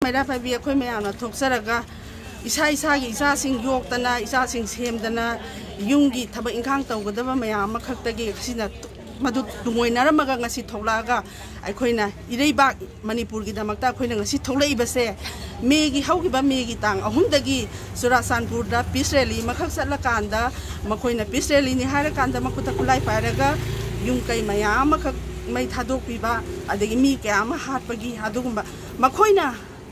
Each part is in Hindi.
मैरा पाबी अखोय मयामना थोक्सरगा इसा इसागी इसासिंग योक्तना इसासिंग सेमदना युंगी थबक इंखांग तौगदबा मयाम खक्तगी सिना मधु दुमोइनरमगा ngasi थोलागा अखोयना इरेबाग मणिपुर की दमकता अखोयना ngasi थोलैबसे मेगी हौगिबा मेगी तांग अहुमदगी चुराचानपुर दा पीस रैली मखक चलकांदा मखोयना पीस रैली नि हारा कांदा मकुता खुलाई पायरगा युंग कै मयाम खक मै थादोकपिबा अदगी मी कयाम हाटपगी अदुगुंबा मखोयना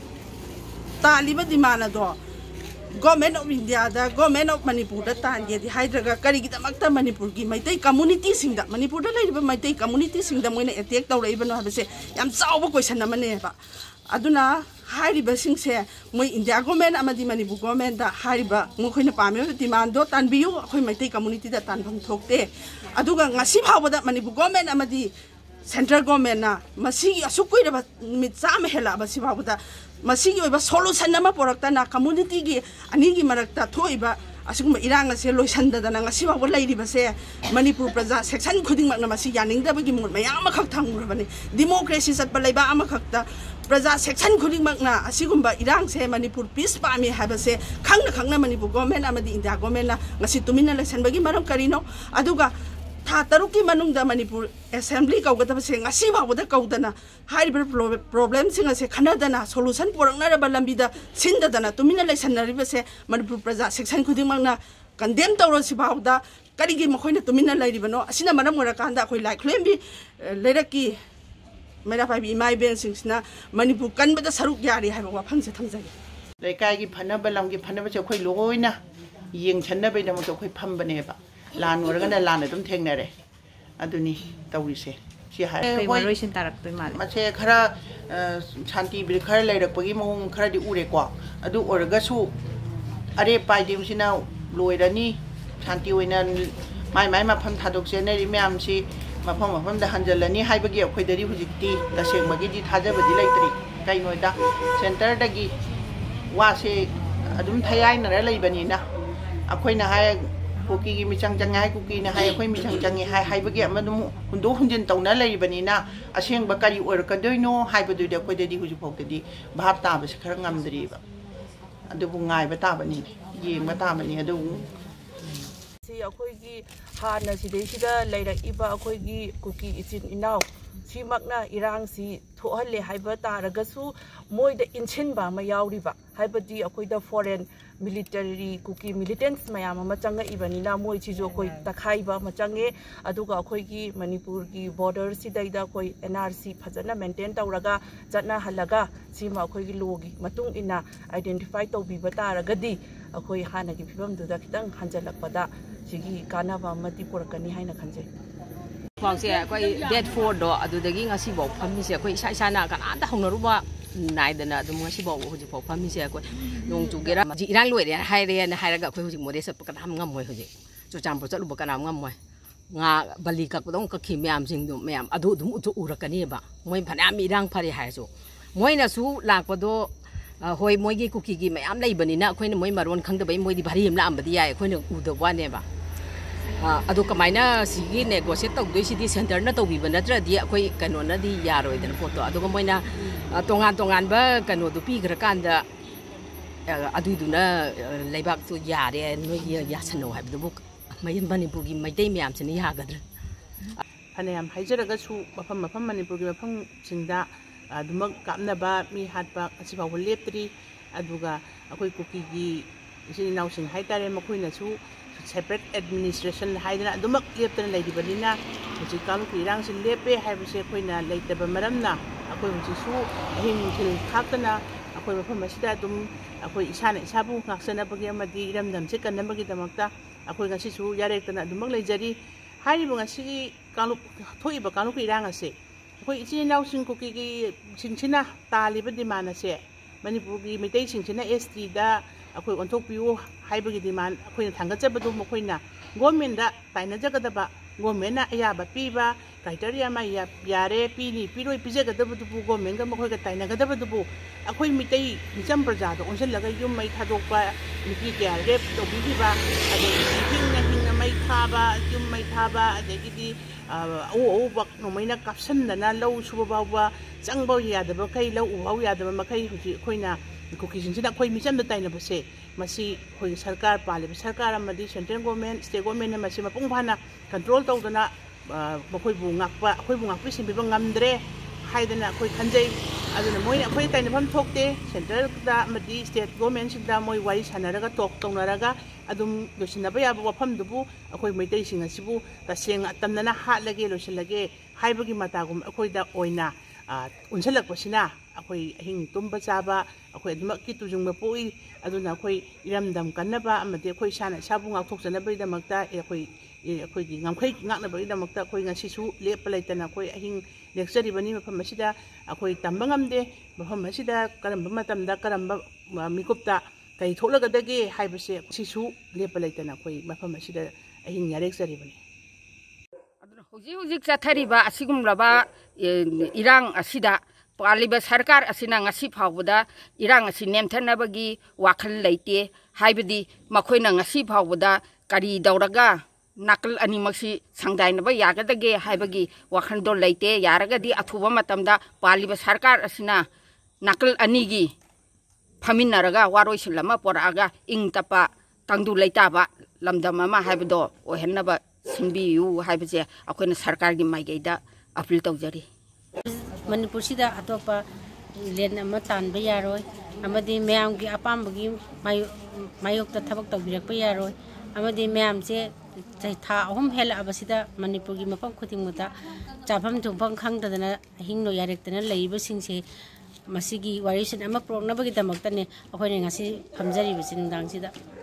तालिबा दिमाना दो government of India government of Manipur तानगे हाइड्रगा करीगिदमक्ता मणिपुर की मैतै कम्युनिटी सिंगदा मणिपुर लेरिबा मैतै कम्युनिटी सिंगदा मोइना अटैक तौरइबनो हाबसे याम चावबा क्वेश्चन अमनेबा अदुना हारिबा सिंगसे मोइ इंडिया गवर्नमेंट अमदि मणिपुर गवर्नमेंट दा हारिबा मोखोइना पामेबा डिमांड दो तानबियु अखोइ मैतै कम्युनिटी दा तानफम थोकते अदुगा ngasi फावबदा मणिपुर गवर्नमेंट अमदि सेंट्रल गवर्नमेंट ना मसिगी असुकुइरबा मिट चाम हेला बसि फावबदा मसिगी ओइबा सोल्यूशन अमा पोरक्तना कम्युनिटी की अनिगी मरक्ता थोइबा असिगुम इरांग से लोइसंददना ngasi फावबा लैरिबसे मणिपुर प्रजा सेक्शन खुदिंगमकना मसि यानिंगदबगी मुड मयाम खक थांगुरबने डेमोक्रेसी चटपा लैबा अमा खक्ता प्रजा सेक्शन खुदिंगमकना असिगुम इरांग से मणिपुर पीस पामी हाबसे खंगना मणिपुर गवर्नमेंट अमदि इंडिया गवर्नमेंट ना ngasi तुमिना लेसनबगी मरम करिनो अदुगा था तरुक की मनुंग मणिपुर असेंबली कौगदबसे ngasi फावबदा कौदना हाइब्र प्रॉब्लम सिंग से खनदना सोल्यूशन पोरकनरब लंबिदा सिंददना तुमिना लेसनरिबसे मणिपुर प्रजा सेक्शन खुदिंगमकना कंडेम तौरसि फावदा करिगी मखोइना तुमिना लैरिबनो असिना मरम ओरकांदा अखोइ लाइक्लेमबी लेरकी मेरा पाबी इमाई बेन सिंगसिना मणिपुर कनबदा सरुक यारी हाइबा वाफंसे थंजगे लेकाइगी फनबा लमगी फनबसे अखोइ लोइना येंगछनबैदमक अखोइ फंबनेबा लान ओरगना लान अदुम थेंगनरे अदुनी तौरिसे सि हाय मरोइसिन तारक्तोइ माले मसे खरा शांति बिर खरा लैरकपगी महुं खरादि उरेको अदु ओरगसु अरे पाइदिमसिना लोइरनी शांति ओइना माइ माइ मफम थादोकसेनरि म्यामसि मफम मफम दा हंजलनी हाइबगी अखोइदरि हुजिक्ति तसेंबगी थाजबदि लैतरि काइनोइदा सेंटर दगी वासे अदुम थयाइनरा लैबनिना अखोइना हाय कुकी की मिचंग चंगे है कुकी ने हाय कोई मिचंग चंगे है हाइबगे अमदुम हुंदो हुंजिन तौना लैबनिना असेंग बकरी ओरकदोइनो हाइबदुदि अखोइदि हुजुफोक्तदि भाब ताबसे खर ngamdriba अदुबु ngaइबा ताबनि येंबा ताबनि अदु सि अखोइगी हाना सिदैसिदा लैरइबा अखोइगी कुकी इचिन इनाव सिमकना इरांगसी थोहले हाइबा तारगसु मोइदा इनसिनबा मा यावरिबा हाइबदि अखोइदा फॉरेन मिलिटरी कुकी मिलिटेंट्स मयाम अमा चंगा इबनिना मोइ चिजो अखोइ तखाइबा मा चंगे अदुगा अखोइगी मणिपुर की बॉर्डर सिदैदा अखोइ एनआरसी फजना मेंटेन तौरगा चतना हलगा सिमा अखोइगी लोगी मतुंग इना आइडेंटिफाई तौबिबा तारगदि अखोइ हानागी फिबमदुदा खितंग हंजलकपदा सिगी कानाबा मति पोरकनी हाइना खंजे पाउसे अखोइ डेट 4 दो अदुदगी ngasi बौ फमिसे अखोइ इसा इसाना कनादा हौनरुबा नाइदना अदुम ngasi बौ हुजि फौ फमिसे अखोइ नोंग चुगेरा जि इरांग लोइरे हाइरेन हाइरगा अखोइ हुजि मोरे सप कनाम ngamoi हुजि चुचामपुर चलुबा कनाम ngamoi nga bali kakdong kakhi myam singdu myam adu dum utu urakani ba moi phanam irang phari haisu moina su lakpado hoi moigi kuki gi myam leibani na khoina moi maron khangdabai moi di bhari himla ambadi yai khoina udawa ne ba adu kamaina sigi negotiate tawdoi sidi center na tawbi ba natra di akhoi kano na di yaroi dan photo adu ga moina tongan ba kano du pi gra kanda adu du na leibak tu yare noi ya sano hai du mayin Manipur की मैदै म्याम से नहीं हागद्र फनेम हाइजरगसु मफम मफम मणिपुर की मफम सिंगदा अदुमक कामनबा मी हाटपा असिबाव लेप्त्री अदुगा अखोइ कुकी की इसिन नाउ सिंग हाइतारे मखोइनसु सेपरेट एडमिनिस्ट्रेशन हाइदना अदुमक लेप्तन लैदिबनिना हुजि कालु किरांग सिन लेपे हाइबसे अखोइना लैतबा मरमना अखोइ हुजिसु हिम थिल खातना अखोइ मफम असिदा दुम अखोइ इसाना इसाबु ngaksanaबगी अमदि इरमदमसे कन्नबगी दमकता अखोइ ngasisu yarektana adumak leijari hairibu ngasi kalu thoiba kalu irang ase अखोइ इचिनाउ सिंग कुकी की सिंगसिना तालिबा डिमांड असे मणिपुर की मितै सिंगसिना एसटी दा अखोइ ओन्थोकपियो हाइबगी डिमांड अखोइना थांगचबदु मखोइना गवर्नमेंट दा ताइनजगदबा गवर्नमेंट ना अयाबा पीबा क्राइटेरिया मा यारे पीनी पीरोइ पिजगदबदुबु गवर्नमेंट गा मखोइगा ताइनगदबदुबु अखोइ मितै मिचम प्रजा दो ओनसलगा युम मै थादोकपा नुपी क्या रेप तोबिबा अदे Hingna Hingna mei thaba adagidi au nomaina kapsandana lau suba bawa changbau yadaba kai lau uhau yadaba makai huji khoina kuki jinsina khoi micham da taina base masi khoi sarkar pale sarkar amadi central government state government na masi mapung phana control tawdana makhoi bu ngakpa khoi bu ngakpi simbi ngamdre haidana khoi khanjai aduna moi khoi taina pham thokte central da amadi state government sida moi wai sanaraga tonaraga adum losinaba yaba wafam dubu akhoi maitai sing asibu taseng atamnana hatlage losilage haibagi matagum akhoi da oina unsalak pasina akhoi ahing tumba chaba akhoi aduma ki tujung poi aduna akhoi iramdam kannaba amade akhoi sana sabu ngakthok janaba idamakta akhoi gi ngamkhai ngaknaba idamakta akhoi ngasisu lepa laitana akhoi ahing lecture bani mafam asida akhoi tambangamde mafam asida karamba matamda karamba mikupta kai tholagadage haibase sisu lepa laitana akhoi mafam asida ahing lecture bani Hujik chathariba asigumlaba irang asida paliba sarkar asina ngasi phawda irang asi nemthanabagi wakhal leite haibadi makhoina ngasi phawda kari dauraga nakal animaksi sangdainaba yagadage haibagi wakhal do leite yaragadi athuba matamda paliba sarkar asina nakal anigi phaminaraga waroisilama poraga ingtapa tangdu leitaba lamdama ma haibado ohenaba Simbiu haibase akoina sarkar gi maigeida appeal tawjari Manipur sida atopa len ama tanba yaroi amadi mayam gi apam gi mayok ta thabak tawbirak pa yaroi amadi mayam se tha ahum hel abasida Manipur gi mapam khuting muta chafam thungphang khangdana hingno yarektana leiba singse masigi warisan ama progna bagi damakta ne akoina ngasi phamjari bisin dang sida